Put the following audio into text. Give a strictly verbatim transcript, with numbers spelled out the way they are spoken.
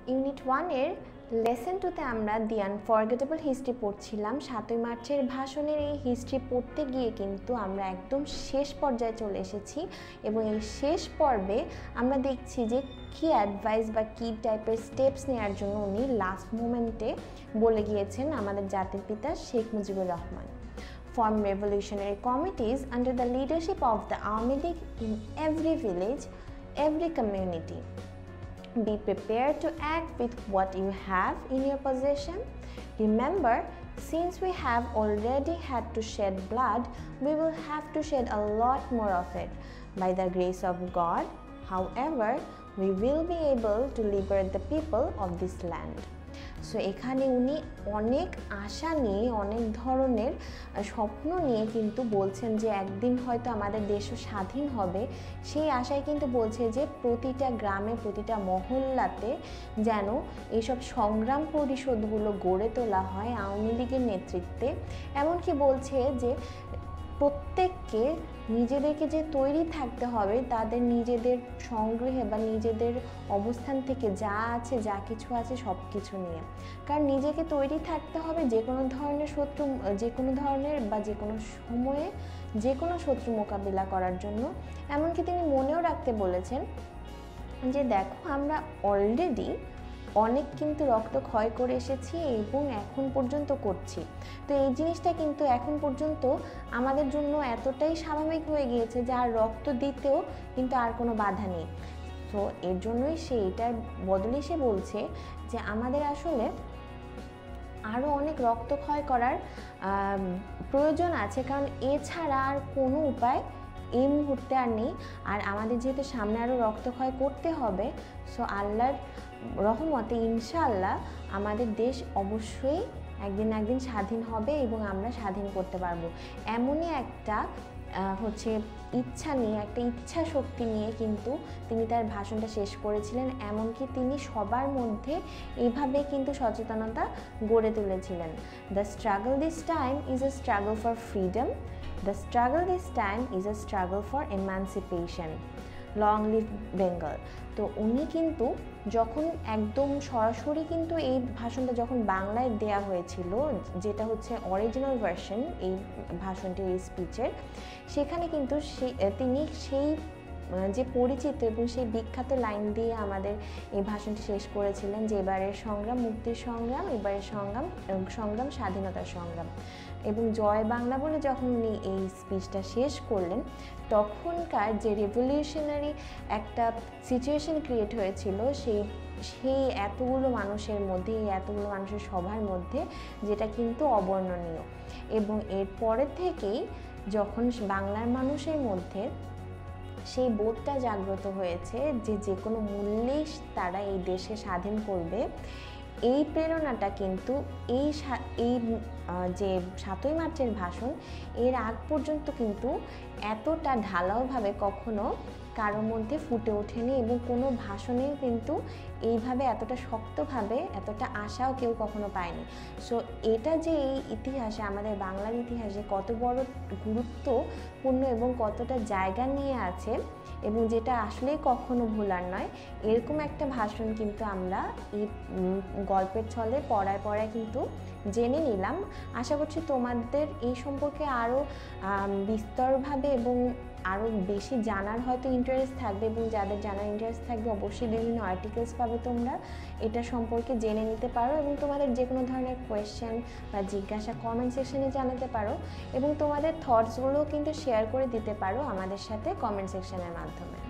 Unit ওয়ানের lesson টুতে আমরা দি আনফরগেটেবল হিস্ট্রি পড়ছিলাম। সাতই মার্চের ভাষণের এই হিস্ট্রি পড়তে গিয়ে কিন্তু আমরা একদম শেষ পর্যায়ে চলে এসেছি এবং এই শেষ পর্বে আমরা দেখছি যে কী অ্যাডভাইস বা কী টাইপের স্টেপস নেওয়ার জন্য উনি লাস্ট মোমেন্টে বলে গিয়েছেন আমাদের জাতির পিতা Sheikh Mujibur Rahman. Form revolutionary committees under the leadership of the Army League in every village, every community. Be prepared to act with what you have in your possession. Remember, since we have already had to shed blood, we will have to shed a lot more of it. By the grace of God, however, we will be able to liberate the people of this land. So এখানে উনি অনেক আশা নিয়ে অনেক ধরনের স্বপ্ন নিয়ে কিন্তু বলছেন যে একদিন হয়তো আমাদের দেশও স্বাধীন হবে। সেই আশায় কিন্তু বলছে যে প্রতিটা গ্রামে প্রতিটা মহল্লাতে যেন এইসব সংগ্রাম পরিষদগুলো গড়ে তোলা হয় আওয়ামী লীগের নেতৃত্বে। এমনকি বলছে যে প্রত্যেককে নিজেদেরকে যে তৈরি থাকতে হবে তাদের নিজেদের সংগ্রহে বা নিজেদের অবস্থান থেকে যা আছে যা কিছু আছে সব কিছু নিয়ে, কারণ নিজেকে তৈরি থাকতে হবে যে কোনো ধরনের শত্রু যে কোনো ধরনের বা যে কোনো সময়ে যে কোনো শত্রু মোকাবিলা করার জন্য। এমনকি তিনি মনেও রাখতে বলেছেন যে দেখো আমরা অলরেডি অনেক কিন্তু রক্ত ক্ষয় করে এসেছি এবং এখন পর্যন্ত করছি। তো এই জিনিসটা কিন্তু এখন পর্যন্ত আমাদের জন্য এতটাই স্বাভাবিক হয়ে গিয়েছে যে আর রক্ত দিতেও কিন্তু আর কোনো বাধা নেই। তো এর জন্যই সে এটার বদলে সে বলছে যে আমাদের আসলে আরও অনেক রক্তক্ষয় করার প্রয়োজন আছে, কারণ এছাড়া আর কোনো উপায় এই মুহূর্তে আর নেই। আর আমাদের যেহেতু সামনে আরও রক্তক্ষয় করতে হবে, সো আল্লাহর রহমতে ইনশাআল্লাহ আমাদের দেশ অবশ্যই একদিন না একদিন স্বাধীন হবে এবং আমরা স্বাধীন করতে পারবো। এমনই একটা হচ্ছে ইচ্ছা নিয়ে একটা ইচ্ছা শক্তি নিয়ে কিন্তু তিনি তার ভাষণটা শেষ করেছিলেন। এমনকি তিনি সবার মধ্যে এইভাবে কিন্তু সচেতনতা গড়ে তুলেছিলেন। The struggle this time is a struggle for freedom, the struggle this time is a struggle for emancipation, long live Bengal. তো উনি কিন্তু যখন একদম সরাসরি কিন্তু এই ভাষণটা যখন বাংলায় দেয়া হয়েছিল, যেটা হচ্ছে অরিজিনাল ভার্সন এই ভাষণটির এই স্পিচের, সেখানে কিন্তু সে তিনি সেই যে পরিচিত এবং সেই বিখ্যাত লাইন দিয়ে আমাদের এই ভাষণটি শেষ করেছিলেন যে এবারের সংগ্রাম মুক্তির সংগ্রাম, এবারের সংগ্রাম সংগ্রাম স্বাধীনতার সংগ্রাম। এবং জয় বাংলা বলে যখন উনি এই স্পিচটা শেষ করলেন, তখনকার যে রেভলিউশনারি একটা সিচুয়েশন ক্রিয়েট হয়েছিল সেই সেই এতগুলো মানুষের মধ্যে, এই এতগুলো মানুষের সভার মধ্যে, যেটা কিন্তু অবর্ণনীয়। এবং এর পরের থেকেই যখন বাংলার মানুষের মধ্যে সেই বোধটা জাগ্রত হয়েছে যে যে কোনো মূল্যেই তারা এই দেশে স্বাধীন করবে, এই প্রেরণাটা কিন্তু এই এই যে সাতই মার্চের ভাষণ এর আগ পর্যন্ত কিন্তু এতটা ঢালাওভাবে কখনো কারোর মধ্যে ফুটে ওঠেনি এবং কোনো ভাষণেই কিন্তু এইভাবে এতটা শক্তভাবে এতটা আশাও কেউ কখনো পায়নি। সো এটা যে এই ইতিহাসে আমাদের বাংলার ইতিহাসে কত বড় গুরুত্বপূর্ণ এবং কতটা জায়গা নিয়ে আছে এবং যেটা আসলেই কখনো ভোলার নয়, এরকম একটা ভাষণ কিন্তু আমরা এই গল্পের ছলে পড়ায় পড়ায় কিন্তু জেনে নিলাম। আশা করছি তোমাদের এই সম্পর্কে আরও বিস্তরভাবে এবং আরও বেশি জানার হয়তো ইন্টারেস্ট থাকবে এবং যাদের জানার ইন্টারেস্ট থাকবে অবশ্যই বিভিন্ন আর্টিকেলস পাবে তোমরা এটা সম্পর্কে জেনে নিতে পারো এবং তোমাদের যে কোনো ধরনের কোয়েশ্চেন বা জিজ্ঞাসা কমেন্ট সেকশনে জানাতে পারো এবং তোমাদের থটসগুলোও কিন্তু শেয়ার করে দিতে পারো আমাদের সাথে কমেন্ট সেকশনের মাধ্যমে।